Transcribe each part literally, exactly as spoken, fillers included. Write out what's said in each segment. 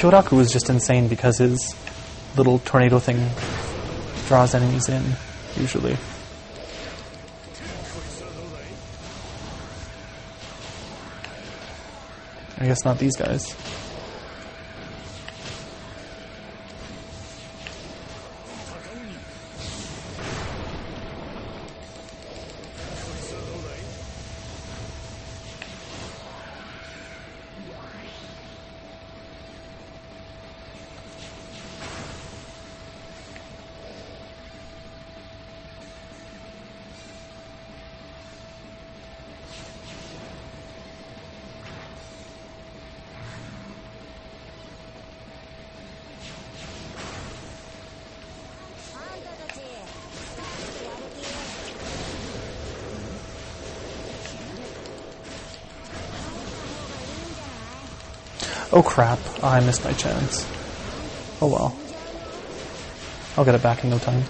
Kyoraku was just insane because his little tornado thing draws enemies in, usually. I guess not these guys. Oh crap, oh, I missed my chance. Oh well. I'll get it back in no time.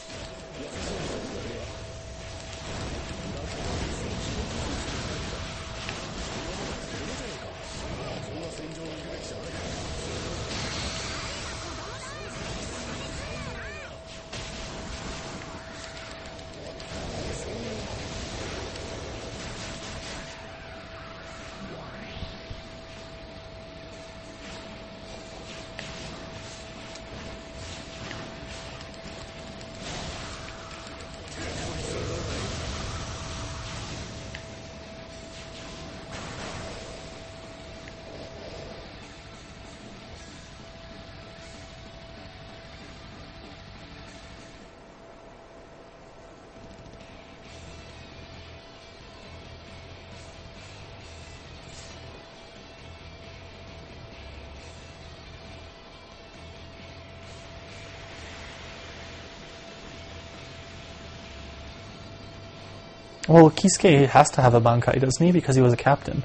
Well, Kisuke has to have a Bankai, doesn't he? Because he was a captain.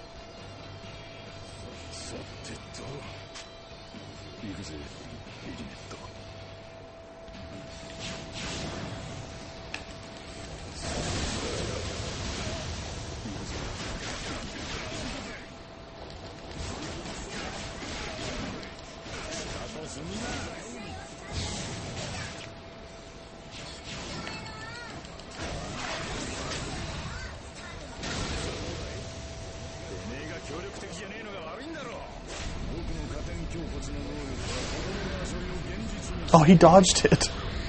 Oh, he dodged it.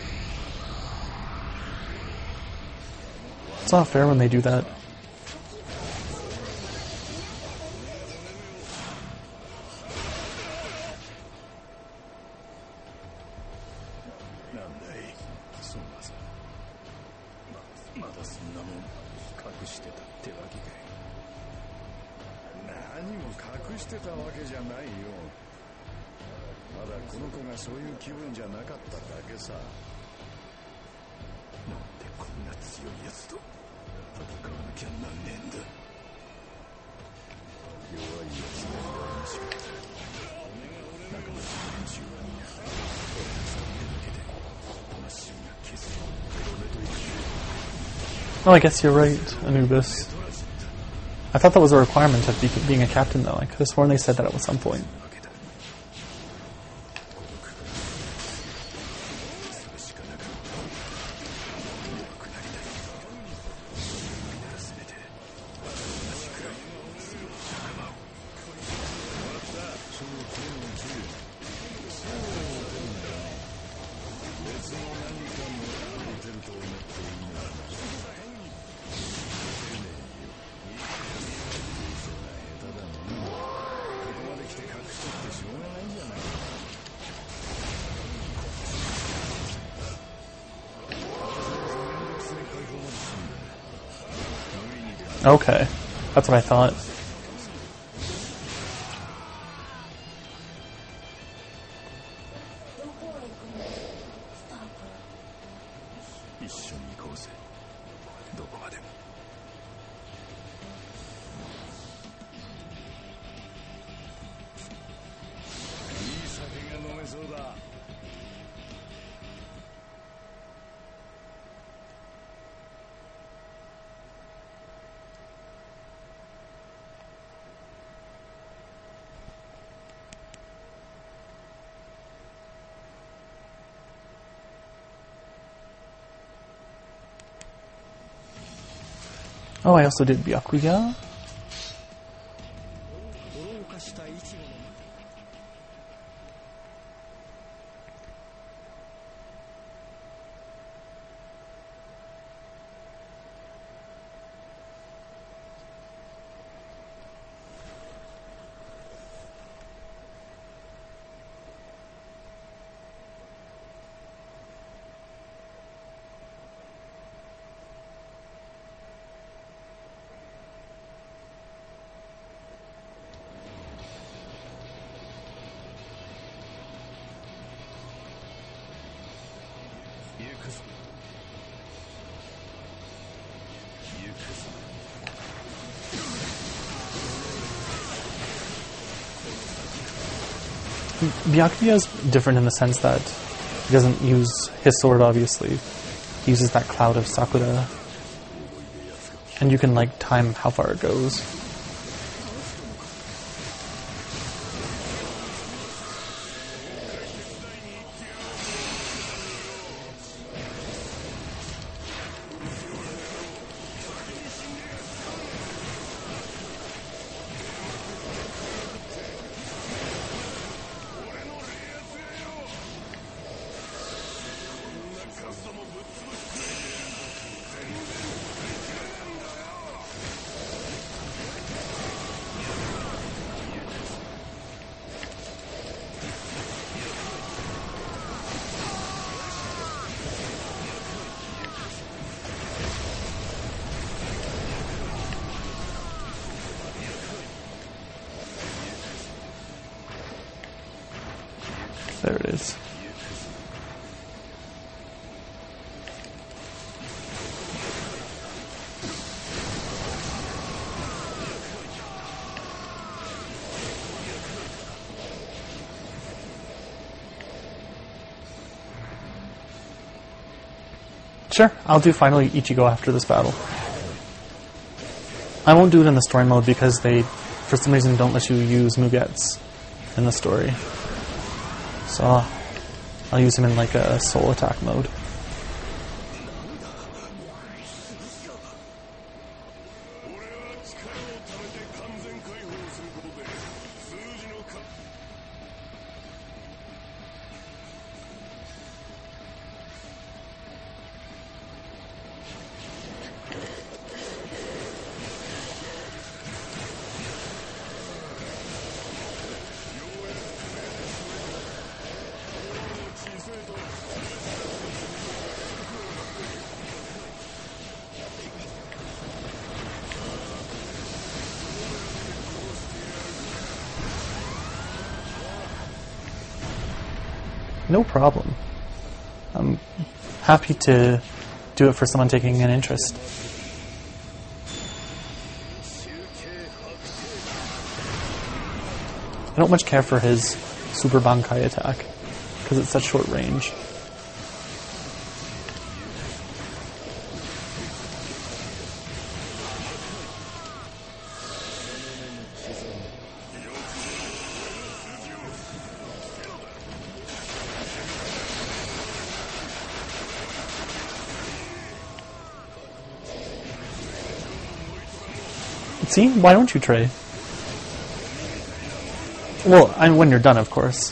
It's not fair when they do that. Oh, I guess you're right, Anubis. I thought that was a requirement of be being a captain, though. I could have sworn they said that at some point. Okay, that's what I thought. Oh, I also did Byakuya. Byakuya is different in the sense that he doesn't use his sword, obviously. He uses that cloud of Sakura. And you can, like, time how far it goes. There it is. Sure, I'll do finally Ichigo after this battle. I won't do it in the story mode because they, for some reason, don't let you use Mugetsu in the story. So I'll, I'll use him in like a soul attack mode. No problem. I'm happy to do it for someone taking an interest. I don't much care for his Super Bankai attack, because it's such short range. See? Why don't you trade? Well, I mean, when you're done, of course.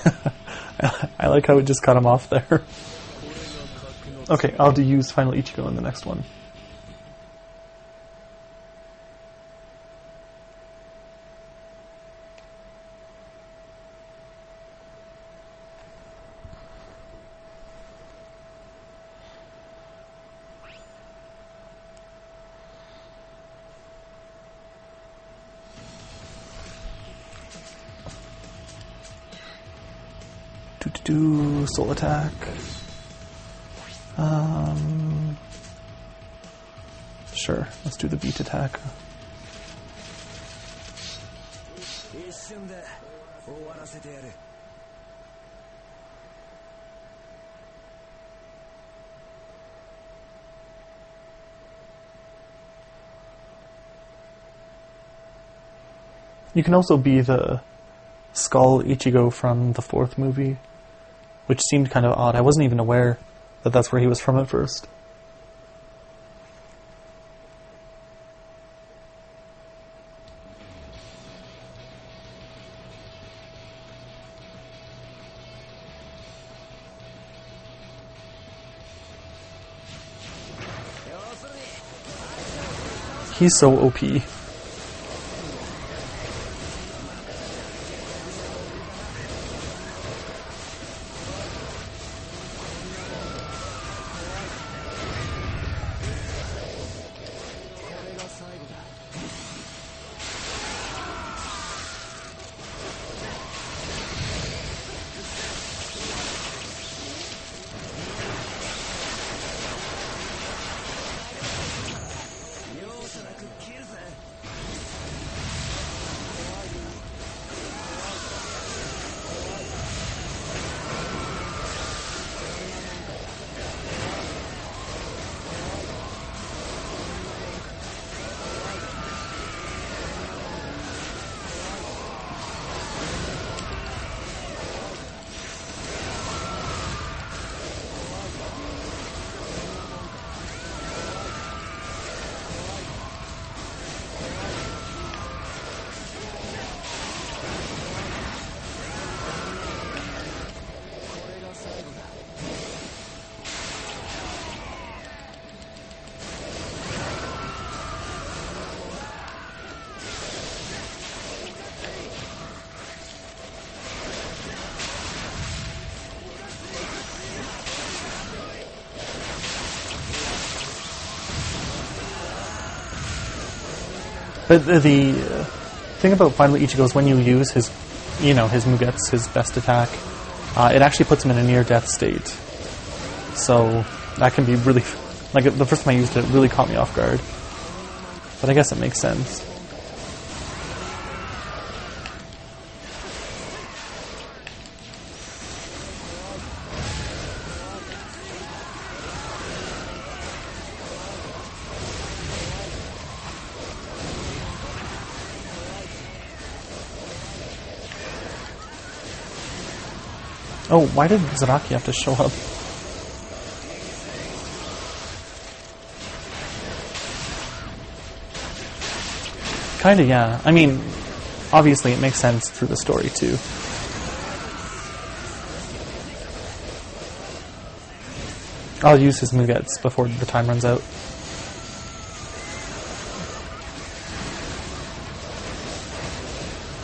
I like how it just cut him off there. Okay, I'll do use Final Ichigo in the next one. Do do do soul attack. Um, sure, let's do the beat attack. You can also be the Skull Ichigo from the fourth movie, which seemed kind of odd. I wasn't even aware that that's where he was from at first. He's so O P. But the, the uh, thing about Final Ichigo is when you use his, you know, his Mugetsu, his best attack, uh, it actually puts him in a near-death state. So that can be really, like the first time I used it, it really caught me off guard. But I guess it makes sense. Oh, why did Zaraki have to show up? Kinda, yeah. I mean, obviously it makes sense through the story, too. I'll use his Mugetsu before the time runs out.